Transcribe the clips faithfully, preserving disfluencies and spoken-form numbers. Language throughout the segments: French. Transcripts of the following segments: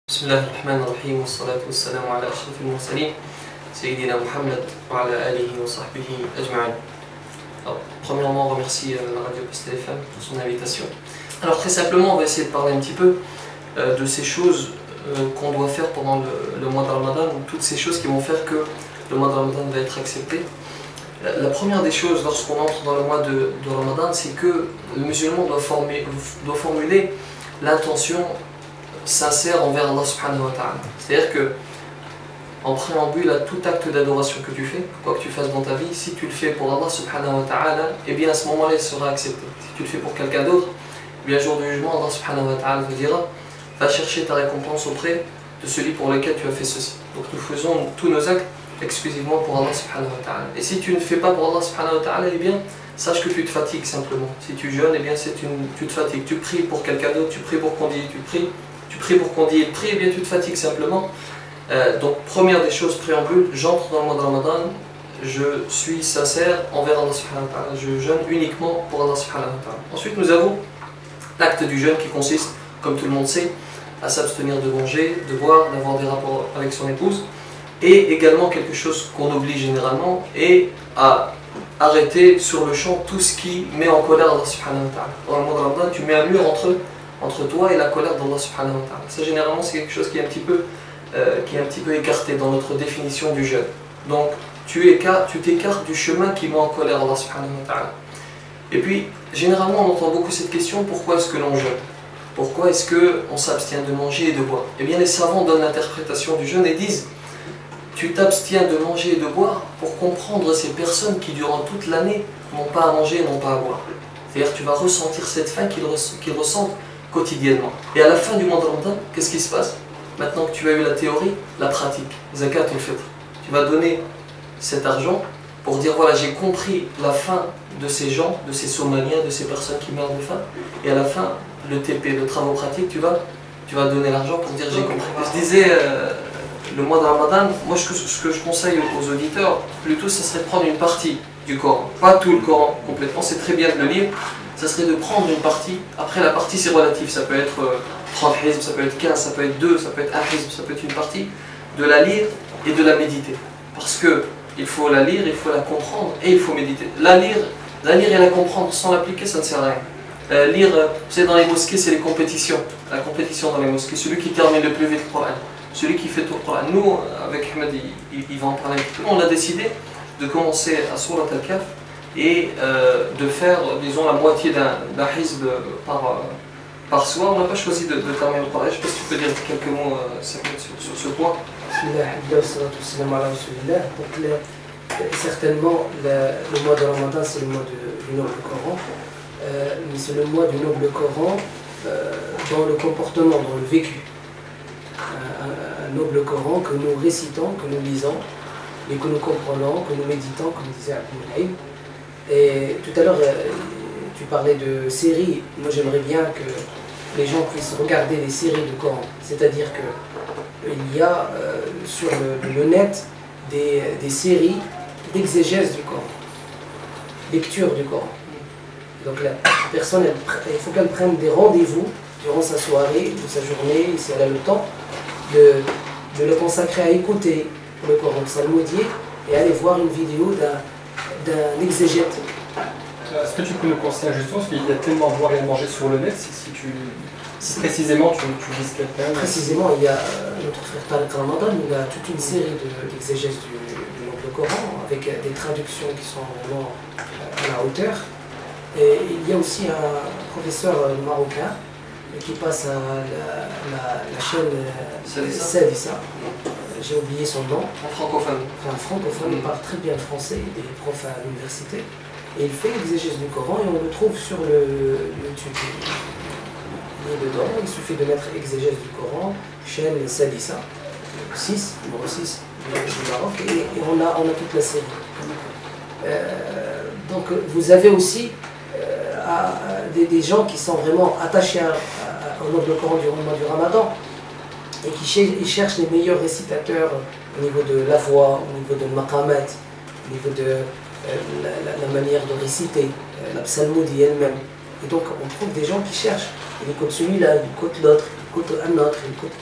بسم الله الرحمن الرحيم والصلاة والسلام على أشرف المرسلين سيدنا محمد وعلى آله وصحبه أجمعين. Alors, premièrement, on remercie euh, la radio Poste T F M pour son invitation. Alors très simplement, on va essayer de parler un petit peu euh, de ces choses euh, qu'on doit faire pendant le, le mois de Ramadan, ou toutes ces choses qui vont faire que le mois de Ramadan va être accepté. La, la première des choses lorsqu'on entre dans le mois de, de Ramadan, c'est que le musulman doit, former, doit formuler l'intention sincère envers Allah subhanahu wa ta'ala. C'est-à-dire que en préambule à tout acte d'adoration que tu fais, quoi que tu fasses dans ta vie, si tu le fais pour Allah subhanahu wa ta'ala, et bien à ce moment-là il sera accepté. Si tu le fais pour quelqu'un d'autre, eh bien jour du jugement, Allah subhanahu wa ta'ala te dira: va chercher ta récompense auprès de celui pour lequel tu as fait ceci. Donc nous faisons tous nos actes exclusivement pour Allah subhanahu wa ta'ala. Et si tu ne fais pas pour Allah subhanahu wa ta'ala, eh bien sache que tu te fatigues simplement. Si tu jeûnes, eh bien c'est une, tu te fatigues. Tu pries pour quelqu'un d'autre, tu pries pour qu'on dise, tu pries. Tu pries pour qu'on dise prie, eh bien tu te fatigues simplement. Euh, donc première des choses, préambule, j'entre dans le mois de Ramadan, je suis sincère envers Allah subhanahu wa ta'ala, je jeûne uniquement pour Allah subhanahu wa ta'ala. Ensuite nous avons l'acte du jeûne qui consiste, comme tout le monde sait, à s'abstenir de manger, de boire, d'avoir des rapports avec son épouse, et également quelque chose qu'on oublie généralement, et à arrêter sur le champ tout ce qui met en colère Allah subhanahu wa ta'ala. Dans le mois de Ramadan, tu mets un mur entre entre toi et la colère d'Allah subhanahu wa ta'ala. Ça généralement c'est quelque chose qui est un petit peu euh, qui est un petit peu écarté dans notre définition du jeûne. Donc tu écartes, tu t'écartes du chemin qui met en colère Allah subhanahu wa ta'ala. Et puis généralement on entend beaucoup cette question: pourquoi est-ce que l'on jeûne? Pourquoi est-ce qu'on s'abstient de manger et de boire? Eh bien les savants donnent l'interprétation du jeûne et disent: tu t'abstiens de manger et de boire pour comprendre ces personnes qui durant toute l'année n'ont pas à manger et n'ont pas à boire. C'est-à-dire tu vas ressentir cette faim qu'ils res qu'ils ressentent quotidiennement. Et à la fin du mois de Ramadan, qu'est-ce qui se passe? Maintenant que tu as eu la théorie, la pratique, zakat al-fitr. Tu vas donner cet argent pour dire: voilà, j'ai compris la faim de ces gens, de ces Somaliens, de ces personnes qui meurent de faim. Et à la fin, le T P, le travail pratique, tu vas, tu vas donner l'argent pour dire: j'ai compris. Je disais, euh, le mois de Ramadan, moi ce que, ce que je conseille aux auditeurs, plutôt ce serait de prendre une partie du Coran. Pas tout le Coran complètement, c'est très bien de le lire. Ça serait de prendre une partie. Après la partie c'est relatif, ça peut être trente hizb, ça peut être quinze, ça peut être deux, ça peut être un hizb, ça peut être une partie. De la lire et de la méditer. Parce que il faut la lire, il faut la comprendre et il faut méditer. La lire, la lire et la comprendre sans l'appliquer, ça ne sert à rien. Euh, lire, vous savez, dans les mosquées c'est les compétitions. La compétition dans les mosquées, celui qui termine le plus vite le Coran, celui qui fait tout le Coran. Nous, avec Ahmed, il, il va en parler. On a décidé de commencer à Surat al-Kahf et euh, de faire, disons, la moitié d'un hizb par, euh, par soir. On n'a pas choisi de, de terminer le Coran. Je ne sais pas si tu peux dire quelques mots euh, sur, sur ce point. Donc, le, certainement, le, le mois de Ramadan, c'est le mois de, du noble Coran. Euh, mais c'est le mois du noble Coran euh, dans le comportement, dans le vécu. Un, un noble Coran que nous récitons, que nous lisons, et que nous comprenons, que nous méditons, comme disait Abdul. Et tout à l'heure, tu parlais de séries. Moi, j'aimerais bien que les gens puissent regarder les séries du Coran. C'est-à-dire qu'il y a euh, sur le, le net des, des séries d'exégèse du Coran, lecture du Coran. Donc la personne, elle, il faut qu'elle prenne des rendez-vous durant sa soirée, ou sa journée, si elle a le temps, de, de le consacrer à écouter le Coran psalmodié et aller voir une vidéo d'un exégète. Est-ce que tu peux nous conseiller justement, parce qu'il y a tellement de boire et à manger sur le net, si, si, tu, si précisément tu, tu vises quelqu'un? Précisément, il y a euh, notre frère Tariq Ramadan, il a toute une série d'exégèses du, du noble Coran, avec euh, des traductions qui sont vraiment euh, à la hauteur. Et il y a aussi un professeur euh, marocain qui passe à la, la, la chaîne euh, Sadissa. J'ai oublié son nom. En francophone. Enfin, francophone, il parle très bien le français, il est prof à l'université. Et il fait l'exégèse du Coran et on le trouve sur le YouTube. Il est dedans, il suffit de mettre exégèse du Coran, chaîne Sadissa, six, numéro six du Maroc, et, et on, a, on a toute la série. Euh, donc vous avez aussi euh, à, à des, des gens qui sont vraiment attachés à, à, au noble Coran durant le mois du Ramadan, et qui cherchent les meilleurs récitateurs au niveau de la voix, au niveau de maqamat, au niveau de euh, la, la, la manière de réciter, euh, la psalmodie elle-même. Et donc on trouve des gens qui cherchent. Ils écoutent celui-là, ils écoutent l'autre, ils écoutent un autre, ils écoutent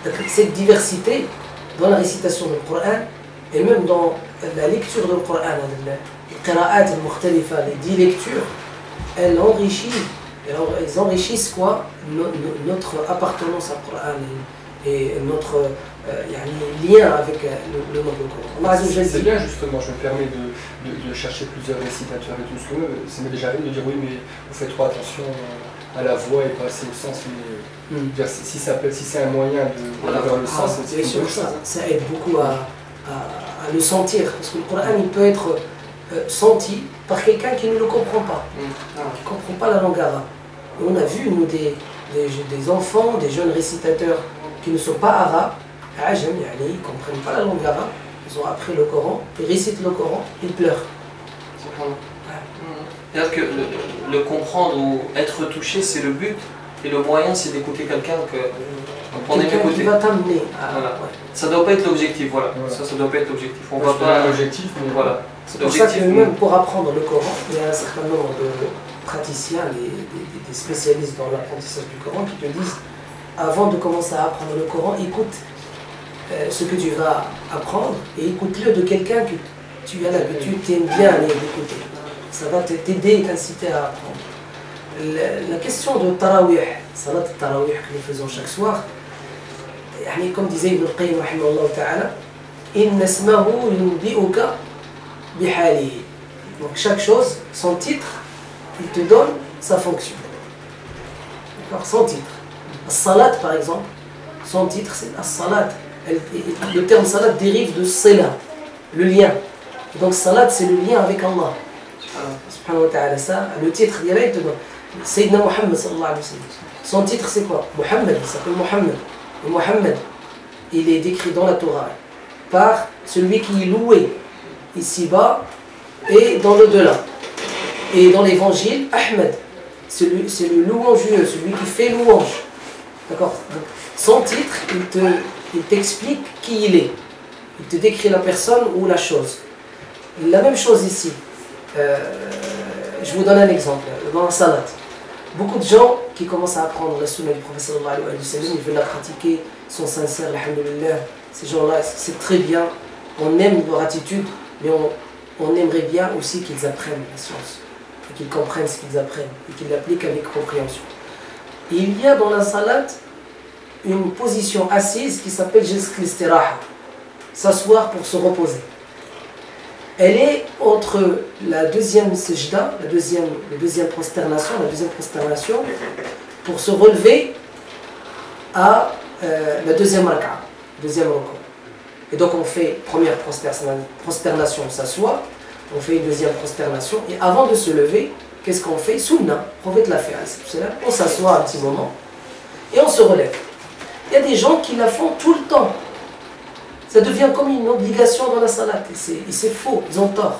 cette diversité dans la récitation du Coran et même dans la lecture du Coran, les qira'at al-mukhtalifa, les dix lectures, elles enrichissent, elles enrichissent quoi, notre appartenance au Coran et notre euh, lien avec le, le nom du Coran. C'est bien justement, je me permets de, de, de chercher plusieurs récitateurs et tout ce que ça m'est déjà arrivé de dire oui mais vous faites trop attention à la voix et pas assez au sens. Mais, mm. dire, si, ça peut, si c'est un moyen de voilà, vers le sens, ah, c'est une bonne chose. Ça, ça aide beaucoup à, à, à le sentir parce que le Coran il peut être euh, senti par quelqu'un qui ne le comprend pas, mm. ah, qui ne comprend pas la langue arabe. Et on a vu nous des, des, des enfants, des jeunes récitateurs qui ne sont pas arabes, ils ne comprennent pas la langue arabe, ils ont appris le Coran, ils récitent le Coran, ils pleurent. C'est-à-dire que le, le comprendre ou être touché, c'est le but, et le moyen, c'est d'écouter quelqu'un que on aime écouter. Qui va t'amener. Voilà. Ouais. Ça ne doit pas être l'objectif, voilà. voilà. Ça, ça doit pas être l'objectif. On va pas l'objectif, mais voilà. C'est pour ça que même pour apprendre le Coran, il y a un certain nombre de praticiens, des, des, des spécialistes dans l'apprentissage du Coran qui te disent, avant de commencer à apprendre le Coran, écoute euh, ce que tu vas apprendre et écoute-le de quelqu'un que tu as l'habitude, tu aimes bien aller l'écouter. Ça va t'aider et t'inciter à apprendre. La, la question de Tarawih, salat Tarawih que nous faisons chaque soir, comme disait Ibn al-Qayyim rahimahullah ta'ala, inna ismahu yunbi'uka bihalihi. Donc chaque chose, son titre, il te donne sa fonction. D'accord, son titre. As-salat par exemple, son titre c'est as-salat. Le terme salat dérive de sila, le lien. Donc salat c'est le lien avec Allah. Subhanahu wa ta'ala, ça, le titre, il y a Sayyidina Muhammad sallallahu alayhi wa sallam. Son titre c'est quoi? Muhammad, il s'appelle Muhammad. Et Muhammad, il est décrit dans la Torah par celui qui est loué ici-bas et dans l'au-delà. Et dans l'évangile, Ahmed, c'est le, le louangieux, celui qui fait louange. D'accord? Son titre, il t'explique te, il qui il est. Il te décrit la personne ou la chose. La même chose ici. Euh, je vous donne un exemple. Dans la salat, beaucoup de gens qui commencent à apprendre la sunna du prophète sallallahu alayhi wa sallam, ils veulent la pratiquer, sont sincères, alhamdulillah. Ces gens-là, c'est très bien. On aime leur attitude, mais on, on aimerait bien aussi qu'ils apprennent la science. Et qu'ils comprennent ce qu'ils apprennent. Et qu'ils l'appliquent avec compréhension. Et il y a dans la salat une position assise qui s'appelle jalsat al-istiraha. S'asseoir pour se reposer. Elle est entre la deuxième sejda, la deuxième, la deuxième prosternation, la deuxième prosternation, pour se relever à euh, la deuxième raka'a, deuxième recours. Et donc on fait première prosternation, on s'assoit, on fait une deuxième prosternation, et avant de se lever, qu'est-ce qu'on fait? Sunna, le prophète l'a fait, on s'assoit un petit moment, et on se relève. Il y a des gens qui la font tout le temps. Ça devient comme une obligation dans la salat. Et c'est faux, ils ont tort.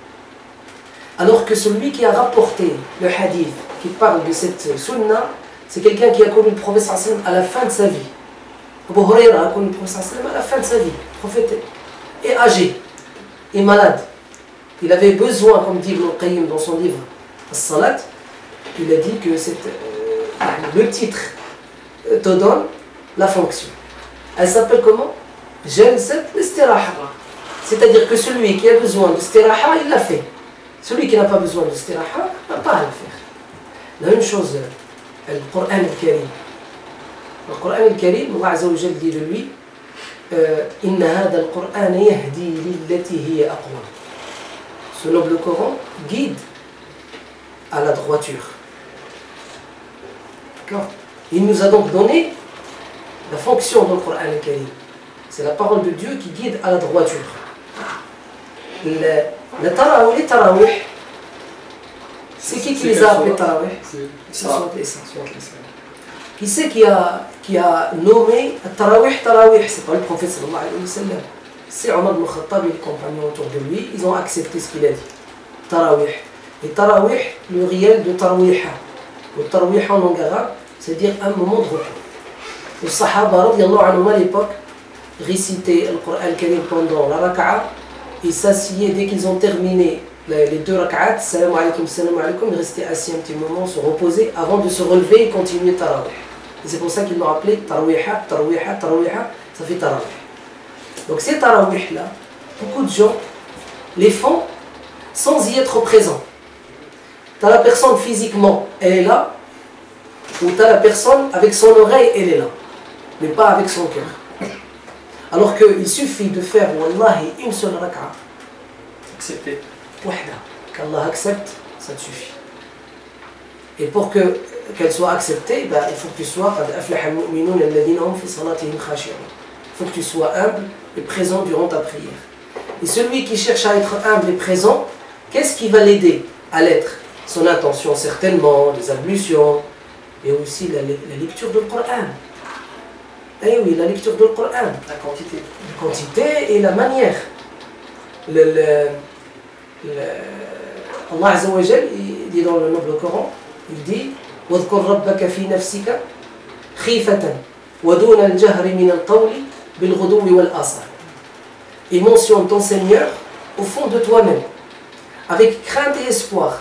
Alors que celui qui a rapporté le hadith, qui parle de cette sunna, c'est quelqu'un qui a connu le prophète à la fin de sa vie. Abu Huraira a connu le prophète à la fin de sa vie. Le prophète est âgé, est malade. Il avait besoin, comme dit Ibn al-Qayyim dans son livre As-Salat, il a dit que cette, euh, le titre te donne la fonction. Elle s'appelle comment? Jalsat al-istiraha. C'est-à-dire que celui qui a besoin de istiraha, il l'a fait. Celui qui n'a pas besoin de istiraha, n'a pas à le faire. La même chose, le Coran al-Karim. Le Coran al-Karim, Allah Azza wa Jal dit de lui, Inna hada al-Qur'an yahdi lillati hiya aqwam. Ce noble Coran guide à la droiture. D'accord? Il nous a donc donné la fonction du Coran al-Karim. C'est la parole de Dieu qui guide à la droiture. Le tarawih, les tarawih, c'est qui qui les a appelés tarawih? Ce sont les saints. Qui c'est qui a, qui a nommé tarawih tarawih? C'est pas le prophète sallallahu alayhi wa sallam. C'est Omar ibn Khattab et les compagnons autour de lui, ils ont accepté ce qu'il a dit. Tarawih. Et tarawih, le réel de tarawih. Le tarawih en langue arabe, c'est-à-dire un moment de repos. Les Sahaba, radiyallahu anhum à l'époque, récitaient le Coran al-Karim pendant la raka'a, ils s'assieds dès qu'ils ont terminé les deux raka'at, salam alaykum, salam alaykum, ils restaient assis un petit moment, se reposer avant de se relever et continuer tarawih. Et c'est pour ça qu'ils l'ont appelé Tarawih, Tarawih, Tarawih, ça fait Tarawih. Donc ces Tarawih là, beaucoup de gens les font sans y être présents. Tu as la personne physiquement, elle est là, ou tu as la personne avec son oreille, elle est là, mais pas avec son cœur. Alors qu'il suffit de faire, wallahi, une seule raka'a. Accepté. Wahda. Qu'Allah accepte, ça te suffit. Et pour que, qu'elle soit acceptée, ben, il faut que tu sois il faut que tu sois humble et présent durant ta prière. Et celui qui cherche à être humble et présent, qu'est-ce qui va l'aider à l'être? Son intention certainement, les ablutions, et aussi la, la lecture du Coran. Eh oui, la lecture du Coran. La quantité. La quantité et la manière. Le, le, le, Allah Azza wa Jal, il dit dans le noble Coran, il dit وَاذْكُرْ رَبَّكَ فِي نَفْسِكَ خِيفَةً وَدُونَ الْجَهْرِ مِنَ الْقَوْلِ بِالْغُدُوِّ وَالْآصَالِ. Il mentionne ton Seigneur au fond de toi-même, avec crainte et espoir,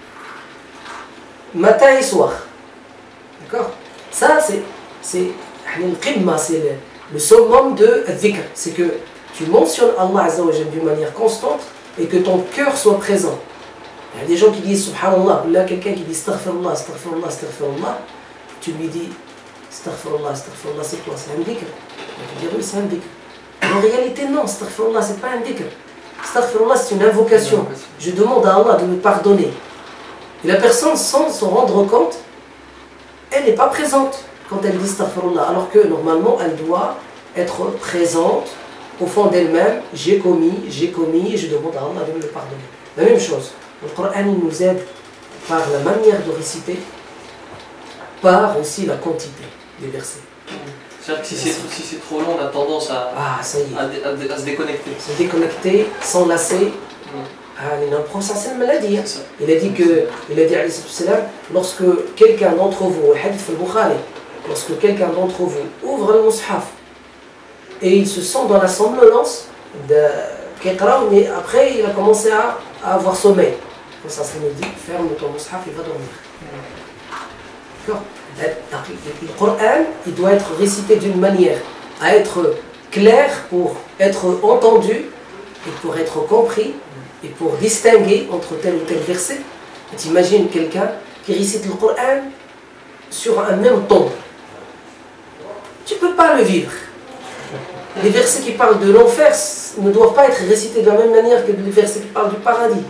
matin et soir. D'accord? Ça, c'est, c'est, c'est le, le summum de dhikr. C'est que tu mentionnes Allah Azza wa Jal d'une manière constante et que ton cœur soit présent. Il y a des gens qui disent Subhanallah, là quelqu'un qui dit Astaghfirullah, Astaghfirullah, Astaghfirullah, tu lui dis Astaghfirullah, Astaghfirullah, c'est quoi? C'est un dhikr? Il va te dire oui, c'est un dhikr. En réalité, non, Astaghfirullah, c'est pas un dhikr. Astaghfirullah, c'est une invocation. Je demande à Allah de me pardonner. Et la personne, sans s'en rendre compte, elle n'est pas présente quand elle dit Astaghfirullah, alors que normalement, elle doit être présente au fond d'elle-même. J'ai commis, j'ai commis, et je demande à Allah de me pardonner. La même chose. Le Coran il nous aide par la manière de réciter, par aussi la quantité des versets. C'est-à-dire que si c'est, si c'est trop long, on a tendance à, ah, ça y est. à, à, à se déconnecter. Se déconnecter, s'enlacer. Mm. Ah, il a dit, hein. Il a dit que, il a dit alayhi salam, lorsque quelqu'un d'entre vous, le hadith al-Bukhari, lorsque quelqu'un d'entre vous ouvre le mushaf et il se sent dans la somnolence de Kékra, mais après il a commencé à, à avoir sommeil. Comme ça, ça me dit, ferme ton mushaf, il va dormir. D'accord? Le Coran, il doit être récité d'une manière à être clair pour être entendu et pour être compris et pour distinguer entre tel ou tel verset. Tu imagines quelqu'un qui récite le Coran sur un même ton. Tu ne peux pas le vivre. Les versets qui parlent de l'enfer ne doivent pas être récités de la même manière que les versets qui parlent du paradis.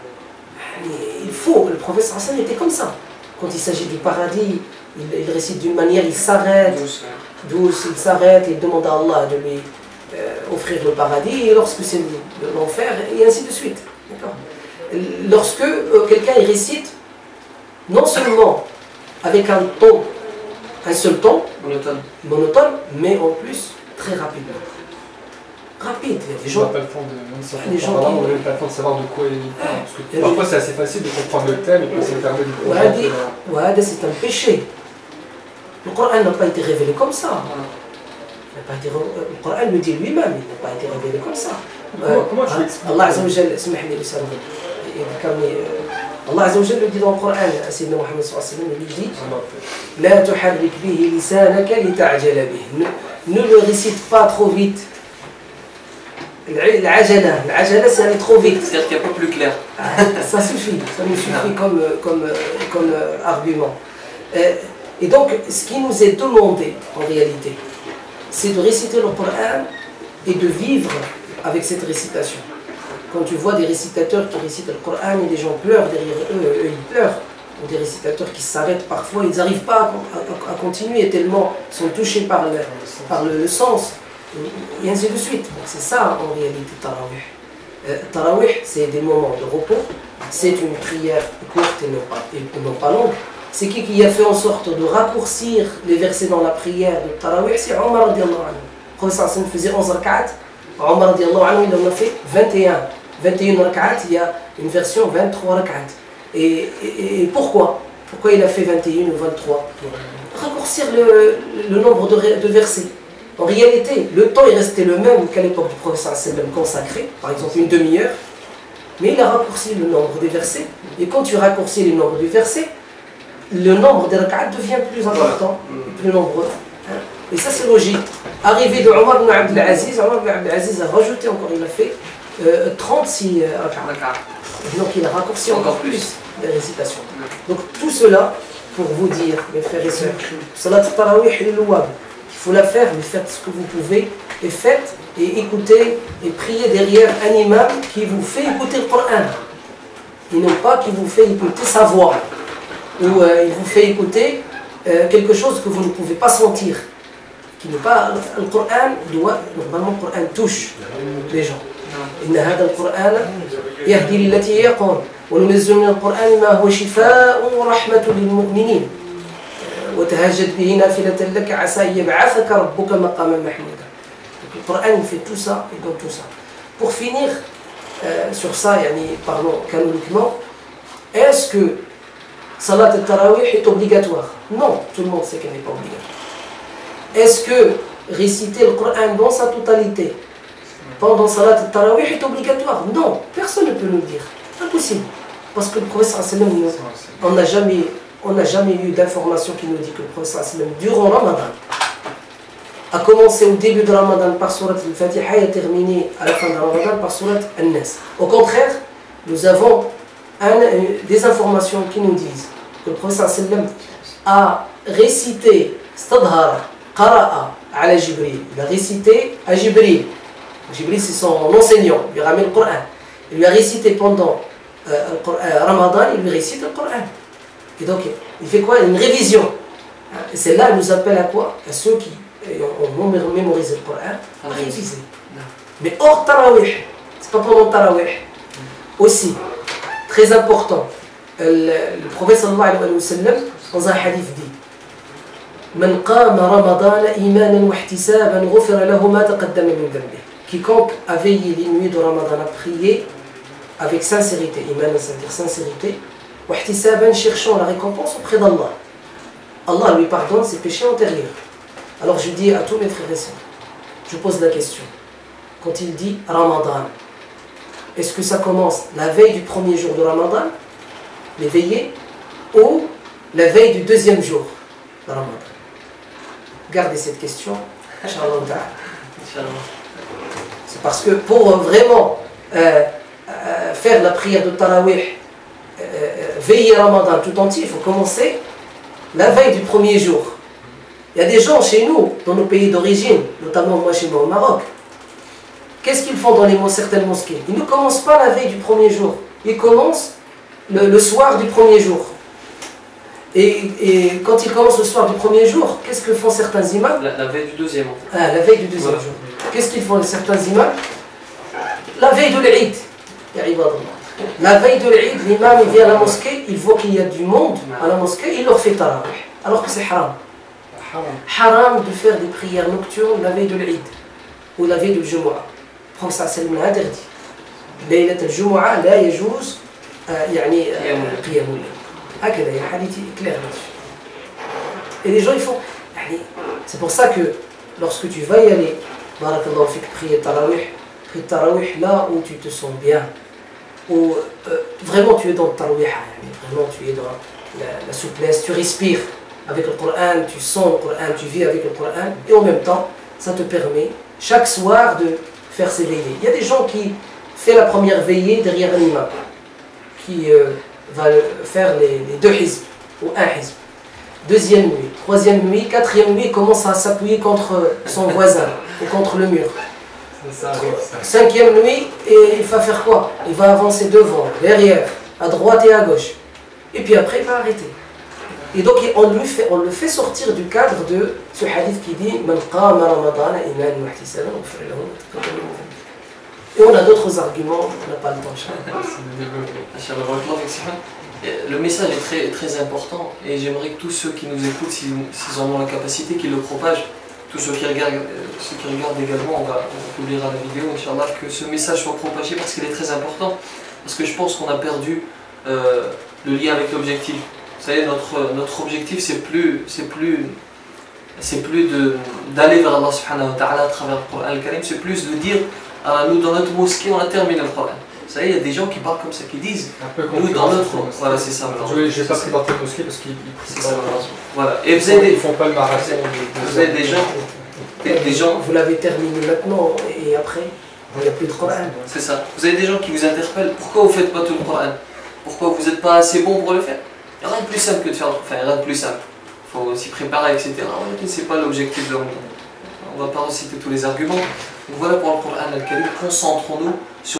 Il faut, le prophète Hassan était comme ça. Quand il s'agit du paradis, il, il récite d'une manière, il s'arrête, douce, douce il s'arrête, il demande à Allah de lui euh, offrir le paradis, et lorsque c'est l'enfer, et ainsi de suite. Lorsque euh, quelqu'un il récite, non seulement avec un ton, un seul ton, monotone, monotone mais en plus très rapidement. Rapide, il y a des gens. On n'a pas le temps de, même si on les gens qui... on n'a pas le temps de savoir de quoi il parle. Parce que parfois c'est assez facile de comprendre le thème et puis ça permet de comprendre. Ouais, ouais, c'est un péché. Le Coran n'a pas été révélé comme ça. Il n'a pas été... Le Coran le dit lui-même, il n'a pas été révélé comme ça. Comment, comment tu l'expliques? Allah Azza wa Jal, اسمح لي لسانه. Allah Azza wa Jal le dit dans le Coran, Sayyidina Muhammad sallallahu alayhi wa sallam, il dit لا تحرك به لسانك لتعجل به. Ne le récite pas trop vite. L'ajala, l'ajala c'est aller trop vite. C'est-à-dire qu'il n'y a pas plus clair. Ça suffit, ça nous suffit comme, comme, comme argument. Et donc, ce qui nous est demandé en réalité, c'est de réciter le Coran et de vivre avec cette récitation. Quand tu vois des récitateurs qui récitent le Coran et des gens pleurent derrière eux, eux ils pleurent, ou des récitateurs qui s'arrêtent parfois, ils n'arrivent pas à, à, à continuer tellement ils sont touchés par le, par le, le sens. Et ainsi de suite. C'est ça en réalité Tarawih. Euh, Tarawih, c'est des moments de repos, c'est une prière courte et non pas, et non pas longue. C'est qui qui a fait en sorte de raccourcir les versets dans la prière de Tarawih? C'est Omar radiallahu anhu. Le professeur Hassan faisait onze rak'at, Omar radiallahu anhu il en a fait vingt et un. vingt et un rak'at, il y a une version vingt-trois rak'at. Et, et, et pourquoi Pourquoi il a fait vingt et un ou vingt-trois? Raccourcir le, le nombre de, de versets. En réalité, le temps est resté le même qu'à l'époque du professeur sallam consacré, par exemple une demi-heure, mais il a raccourci le nombre des versets. Et quand tu raccourcis le nombre des versets, le nombre des rak'at devient plus important, voilà. plus nombreux. Hein. Et ça c'est logique. Arrivé de Omar ibn Abdel Aziz, Omar ibn Abdel Aziz a rajouté encore, il a fait euh, trente-six euh, rak'at. Donc il a raccourci encore plus les récitations. Donc tout cela pour vous dire, mes frères et sœurs, salat tarawih est louable. Il faut la faire, mais faites ce que vous pouvez et faites et écoutez et priez derrière un imam qui vous fait écouter le Coran. Et non pas qui vous fait écouter sa voix ou euh, il vous fait écouter euh, quelque chose que vous ne pouvez pas sentir. Qui n'est pas le Coran doit normalement le Coran touche les gens. إن هذا القرآن يهدي للتي هي أقوم وننزل من القرآن ما هو شفاء ورحمة للمؤمنين وتهجد به نافلة لك عسى أن يبعثك ربك مقاما محمودا. Le Coran il fait tout ça et donne tout ça. Pour finir euh, sur ça, yani, parlons canoniquement, est-ce que Salat al-Tarawih est obligatoire? Non, tout le monde sait qu'elle n'est pas obligatoire. Est-ce que réciter le Coran dans sa totalité pendant Salat al-Tarawih est obligatoire? Non, personne ne peut nous dire. Impossible. Parce que le professeur sallam, on n'a jamais, on n'a jamais eu d'information qui nous dit que le professeur sallam, durant Ramadan, a commencé au début de Ramadan par Surat al-Fatiha et a terminé à la fin de Ramadan par Surat al-Nas. Au contraire, nous avons un, des informations qui nous disent que le professeur sallam a récité Stadhara, Qara'a, ala Jibril. Il a récité à Jibril. Jibril, c'est son enseignant, il lui a ramené le Coran. Il lui a récité pendant euh, le Ramadan, il lui récite le Coran. Et donc, il fait quoi? Une révision. Et c'est là, il nous appelle à quoi? À ceux qui ont mémorisé le Coran, à réviser. Mais hors Tarawih, c'est pas pendant Tarawih. Aussi, très important, le, le prophète sallallahu alayhi wa sallam, dans un hadith dit Man qama Ramadan imanan wa ihtisaban ghufira lahu ma taqaddama min dhanbihi. Quiconque a veillé les nuits de Ramadan a prié avec sincérité, iman, c'est-à-dire sincérité, wa ihtisaban, cherchant la récompense auprès d'Allah. Allah lui pardonne ses péchés antérieurs. Alors je dis à tous mes frères et sœurs, je pose la question, quand il dit Ramadan, est-ce que ça commence la veille du premier jour de Ramadan, les veillées, ou la veille du deuxième jour de Ramadan? Gardez cette question, Inch'Allah. C'est parce que pour vraiment euh, euh, faire la prière de Tarawih, euh, veiller Ramadan tout entier, il faut commencer la veille du premier jour. Il y a des gens chez nous, dans nos pays d'origine, notamment moi chez moi au Maroc, qu'est-ce qu'ils font dans les, certaines mosquées? Ils ne commencent pas la veille du premier jour, ils commencent le, le soir du premier jour. Et, et quand ils commencent le soir du premier jour, qu'est-ce que font certains imams? La, la veille du deuxième. Ah, la veille du deuxième voilà. jour. Qu'est-ce qu'ils font certains imams? La veille de l'Eid. La veille de l'Eid, l'imam il vient à la mosquée, il voit qu'il y a du monde à la mosquée, il leur fait tarawih. Alors que c'est haram. Haram de faire des prières nocturnes la veille de l'Eid ou la veille de Jumu'ah. Le prophète sallallahu alayhi wa sallam l'a interdit. Laylat al-Jumu'ah la yajouz yani qiyamul layl. هكذا il y a un hadith clair là-dessus. Et les gens ils font. C'est pour ça que lorsque tu vas y aller, barakallahu fik, prier tarawih, prier tarawih là où tu te sens bien, où euh, vraiment tu es dans le tarawih, vraiment tu es dans la, la souplesse, tu respires avec le Coran, tu sens le Coran, tu vis avec le Coran, et en même temps ça te permet chaque soir de faire ces veillées. Il y a des gens qui font la première veillée derrière un imam, qui euh, va faire les, les deux hizb ou un hizb. Deuxième nuit, troisième nuit, quatrième nuit, il commence à s'appuyer contre son voisin ou contre le mur. Ça, ça. Cinquième nuit, et il va faire quoi? Il va avancer devant, derrière, à droite et à gauche. Et puis après, il va arrêter. Et donc on, lui fait, on le fait sortir du cadre de ce hadith qui dit Man qama Ramadan iman wa ihtisaban ghufira lahu ma taqaddama min dhanbihi. Et on a d'autres arguments, on n'a pas le temps. Le message est très, très important et j'aimerais que tous ceux qui nous écoutent, s'ils, s'ils en ont la capacité, qu'ils le propagent. Tous ceux qui regardent, ceux qui regardent également, on, va, on publiera la vidéo, Inch'Allah, que ce message soit propagé parce qu'il est très important. Parce que je pense qu'on a perdu euh, le lien avec l'objectif. Vous savez, notre, notre objectif, c'est plus, c'est plus, c'est plus de, d'aller vers Allah subhanahu wa ta'ala à travers le Coran al-Karim, c'est plus de dire, alors nous dans notre mosquée, on a terminé le Coran. Vous savez, il y a des gens qui parlent comme ça, qui disent, Un peu nous dans notre... concurrence, Voilà, c'est ça. Je vais, je vais pas pris dans tes mosquées parce qu'ils C'est ils ça, font, voilà. Et ils vous avez font, des, ils font pas le marathon. vous avez des gens, des, des gens, Vous l'avez terminé maintenant et après, il n'y a plus de Coran. c'est ça. Vous avez des gens qui vous interpellent. Pourquoi vous ne faites pas tout le Coran? Pourquoi vous n'êtes pas assez bon pour le faire? Il n'y a rien de plus simple que de faire. Enfin, rien de plus simple. Il faut s'y préparer, et cetera. C'est pas l'objectif de Ramadan. On ne va pas reciter tous les arguments. Donc voilà pour le Coran al-Karim. Concentrons-nous sur